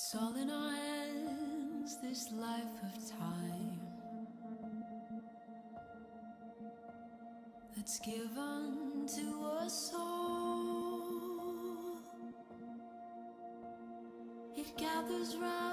It's all in our hands, this life of time that's given to us all. It gathers round